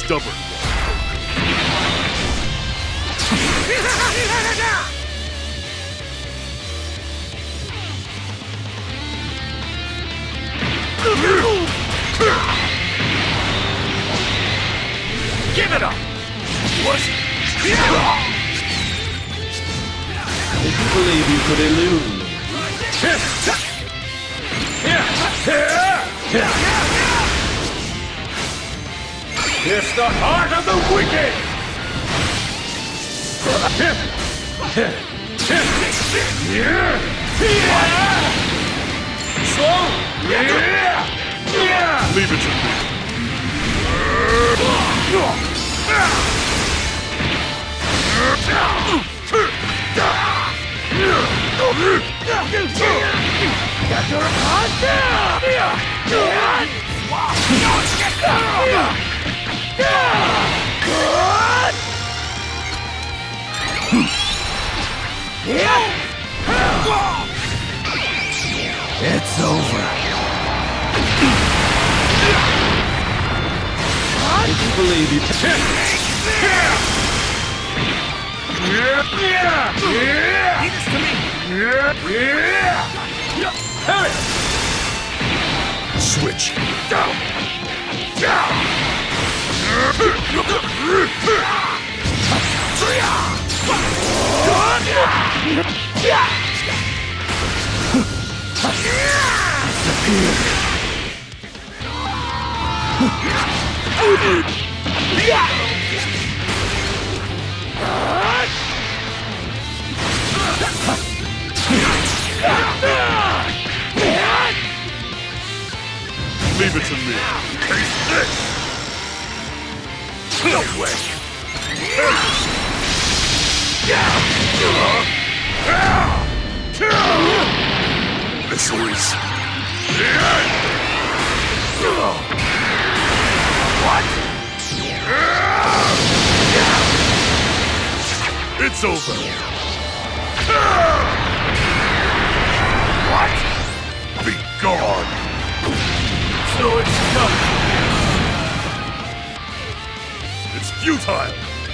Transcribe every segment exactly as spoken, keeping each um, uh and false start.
stubborn one. Give it up! What? Did you believe you could elude me? It's the heart of the wicked! Slow! Leave it to me. It's over. Did you believe you could... Leave this to me. Switch. Leave it to me. Taste this! No way! Missiles! What? It's over! What? Be gone! So it's done! It's futile!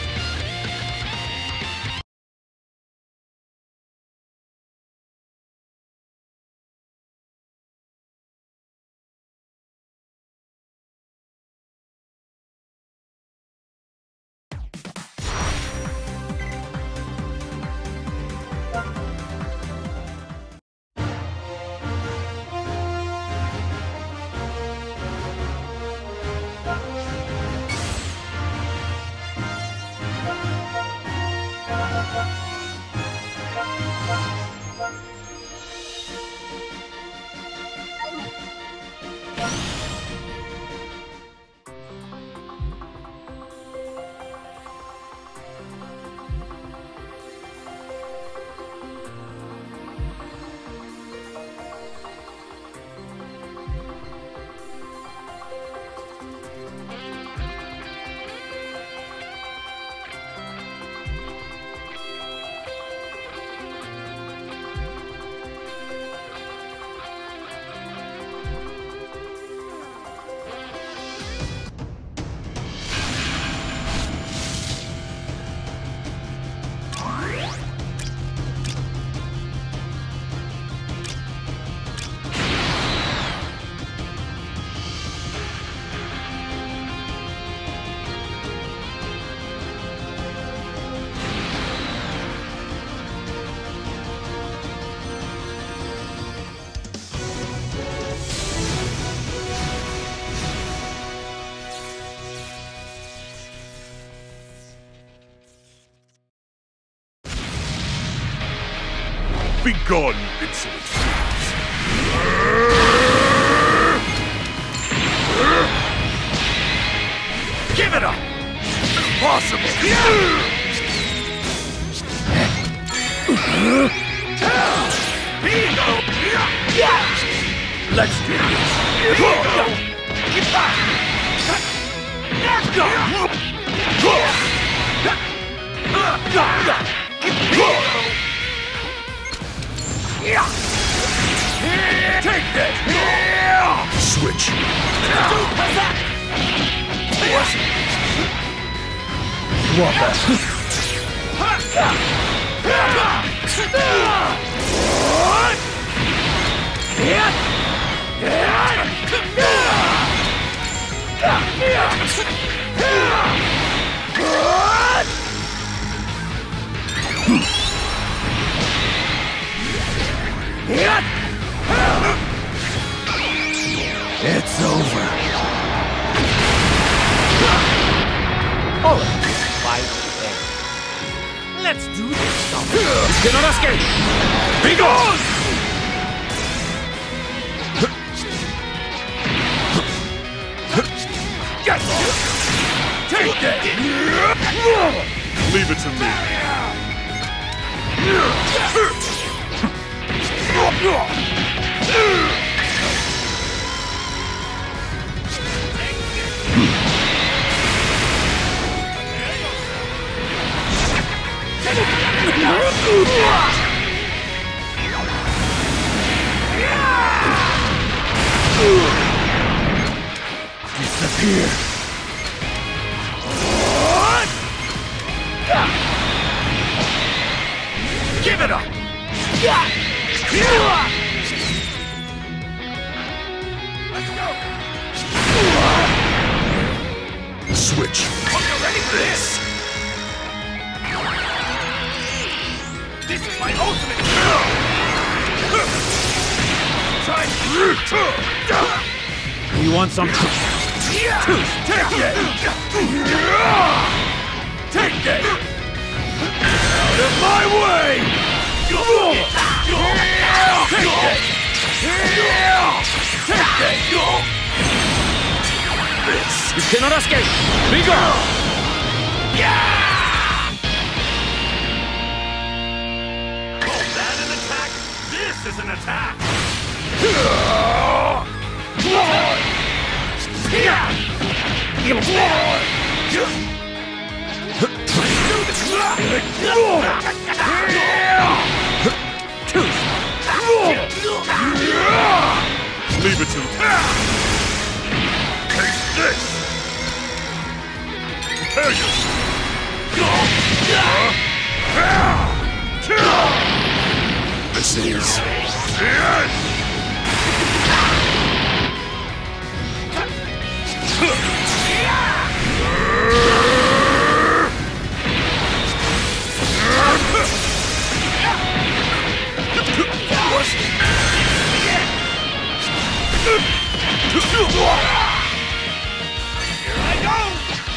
Be gone, you insolent fools! Give it up! Impossible! Bingo! Let's do this! Get back! Take this! Switch! What? It's over. Alright, fight there. Let's do this stuff. You cannot escape! Be gone! Get off! Take that! Leave it to me. Disappear. Give it up! Let's go! Switch. Hope you're ready for this! This is my ultimate! Try! You want some? Take it! Take it! Out of my way! Take it! Take it! This! You cannot escape! Be gone! Call that an attack? This is an attack! Leave it to me. Taste this! Prepare yourself! This is the end! Here I go!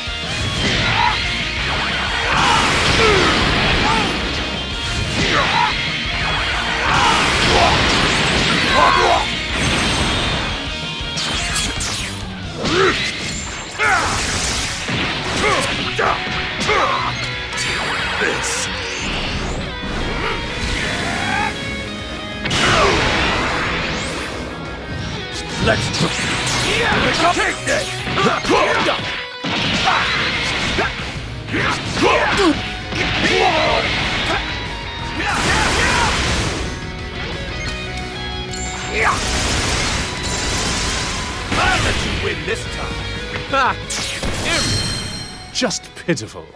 This. Let's take this! I'll let you win this time! Ha! Just pitiful.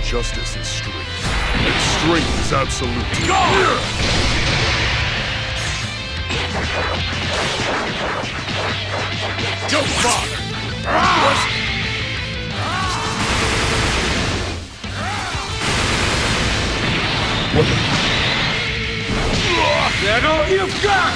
Justice is strength, and strength is absolute. Go! Go, father! What the? That all you've got!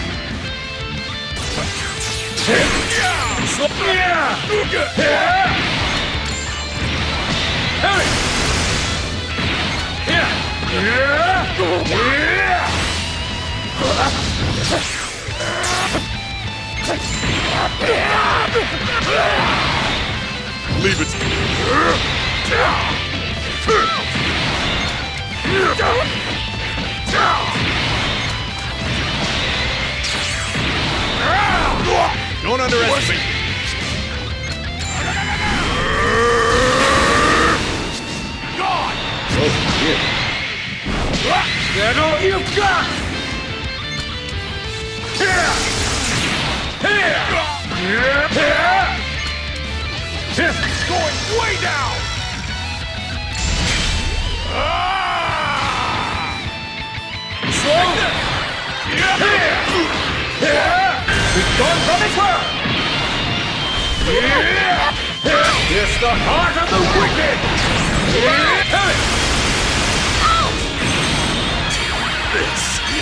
Leave it. Don't underestimate me. God! Oh, shit. That all you've got! Here! Here! Here! Here! Going way down! Slow! Here! Here! We've gone from its world! Here! It's the heart of the wicked! Here! This!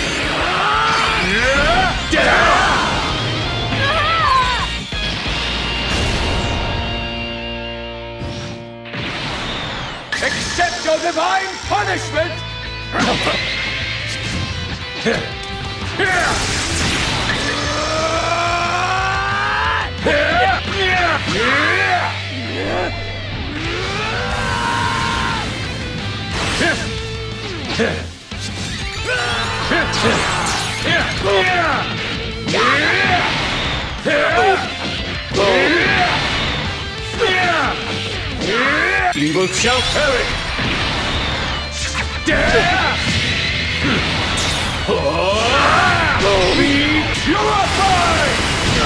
Accept your divine punishment! Here! Here! Evil shall perish! Be purified!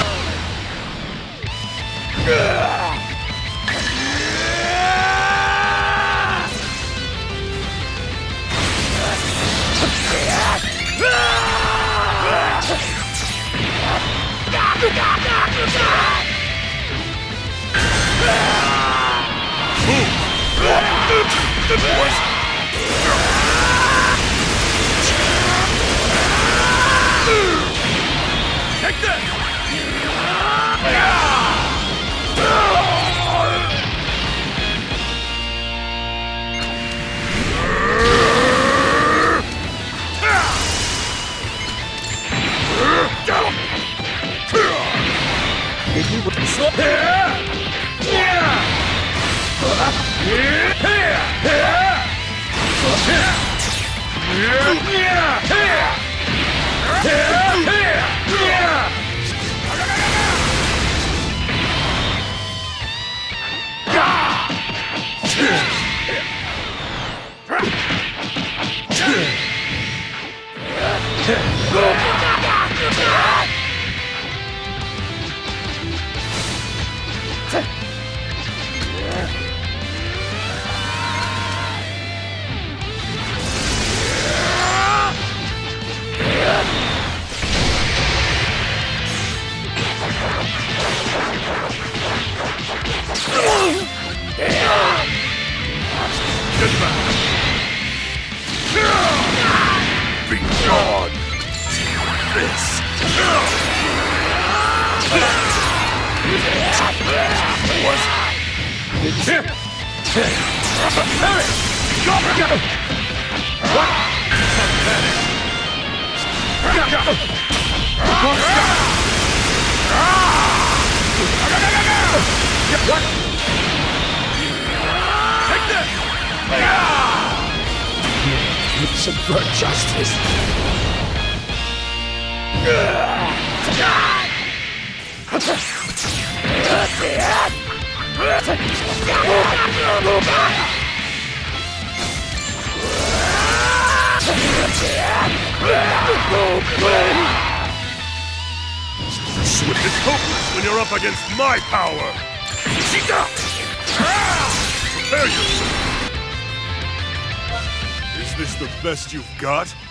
Take this! Be gone! This! Was... What? What? Take this! Subvert justice. Swift is hopeless when you're up against my power. Prepare yourself. This the best you've got?